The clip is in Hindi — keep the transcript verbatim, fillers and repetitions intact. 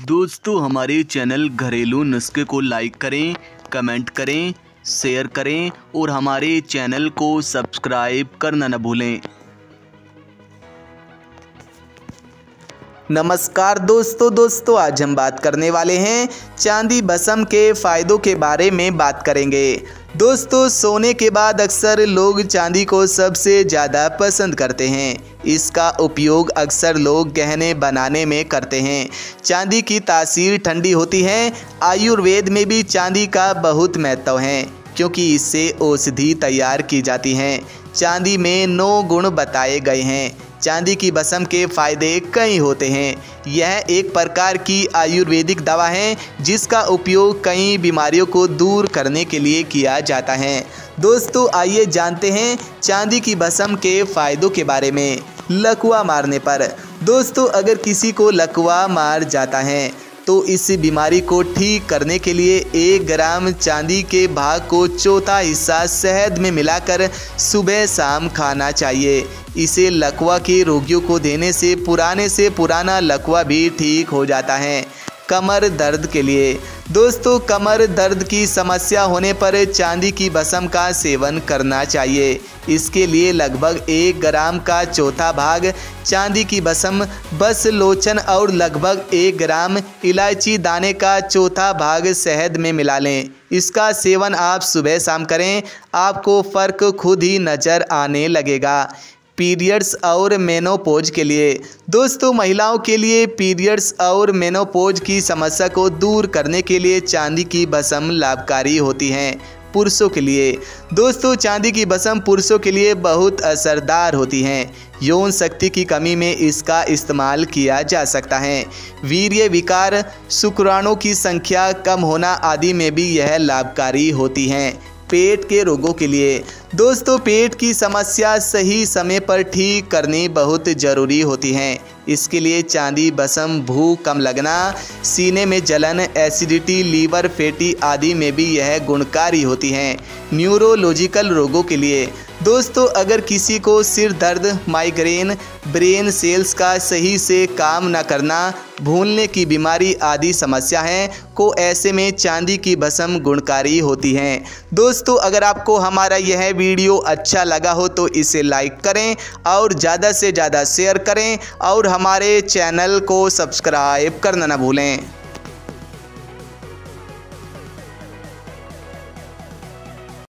दोस्तों हमारे चैनल घरेलू नुस्खे को लाइक करें, कमेंट करें, शेयर करें और हमारे चैनल को सब्सक्राइब करना न भूलें। नमस्कार दोस्तों दोस्तों आज हम बात करने वाले हैं चांदी भस्म के फ़ायदों के बारे में बात करेंगे। दोस्तों सोने के बाद अक्सर लोग चांदी को सबसे ज़्यादा पसंद करते हैं। इसका उपयोग अक्सर लोग गहने बनाने में करते हैं। चांदी की तासीर ठंडी होती है। आयुर्वेद में भी चांदी का बहुत महत्व है क्योंकि इससे औषधि तैयार की जाती हैं। चांदी में नौ गुण बताए गए हैं। चांदी की भस्म के फायदे कई होते हैं। यह एक प्रकार की आयुर्वेदिक दवा है जिसका उपयोग कई बीमारियों को दूर करने के लिए किया जाता है। दोस्तों आइए जानते हैं चांदी की भस्म के फायदों के बारे में। लकवा मारने पर, दोस्तों अगर किसी को लकवा मार जाता है तो इस बीमारी को ठीक करने के लिए एक ग्राम चांदी के भाग को चौथा हिस्सा शहद में मिलाकर सुबह शाम खाना चाहिए। इसे लकवा के रोगियों को देने से पुराने से पुराना लकवा भी ठीक हो जाता है। कमर दर्द के लिए, दोस्तों कमर दर्द की समस्या होने पर चांदी की भस्म का सेवन करना चाहिए। इसके लिए लगभग एक ग्राम का चौथा भाग चांदी की भस्म, बस लोचन और लगभग एक ग्राम इलायची दाने का चौथा भाग शहद में मिला लें। इसका सेवन आप सुबह शाम करें, आपको फ़र्क खुद ही नज़र आने लगेगा। पीरियड्स और मेनोपॉज के लिए, दोस्तों महिलाओं के लिए पीरियड्स और मेनोपॉज की समस्या को दूर करने के लिए चांदी की भस्म लाभकारी होती हैं। पुरुषों के लिए, दोस्तों चांदी की भस्म पुरुषों के लिए बहुत असरदार होती हैं। यौन शक्ति की कमी में इसका इस्तेमाल किया जा सकता है। वीर्य विकार, शुक्राणु की संख्या कम होना आदि में भी यह लाभकारी होती हैं। पेट के रोगों के लिए, दोस्तों पेट की समस्या सही समय पर ठीक करनी बहुत ज़रूरी होती है। इसके लिए चांदी भस्म भूख कम लगना, सीने में जलन, एसिडिटी, लीवर फैटी आदि में भी यह गुणकारी होती हैं। न्यूरोलॉजिकल रोगों के लिए, दोस्तों अगर किसी को सिर दर्द, माइग्रेन, ब्रेन सेल्स का सही से काम न करना, भूलने की बीमारी आदि समस्या है को ऐसे में चांदी की भस्म गुणकारी होती हैं। दोस्तों अगर आपको हमारा यह वीडियो अच्छा लगा हो तो इसे लाइक करें और ज़्यादा से ज़्यादा शेयर करें और हमारे चैनल को सब्सक्राइब करना न भूलें।